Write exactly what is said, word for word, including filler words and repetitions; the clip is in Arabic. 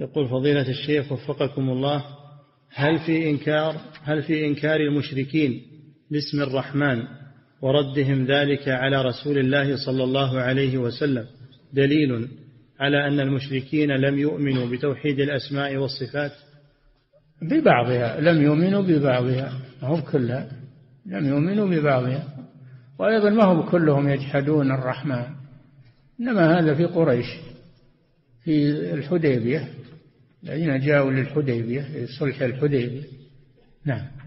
يقول فضيلة الشيخ وفقكم الله، هل في إنكار هل في إنكار المشركين باسم الرحمن وردهم ذلك على رسول الله صلى الله عليه وسلم دليل على أن المشركين لم يؤمنوا بتوحيد الأسماء والصفات؟ ببعضها، لم يؤمنوا ببعضها، ما هو كلها، لم يؤمنوا ببعضها. وأيضا ما هو كلهم يجحدون الرحمن، إنما هذا في قريش في الحديبية، الذين جاءوا للحديبية، صلح الحديبية. نعم.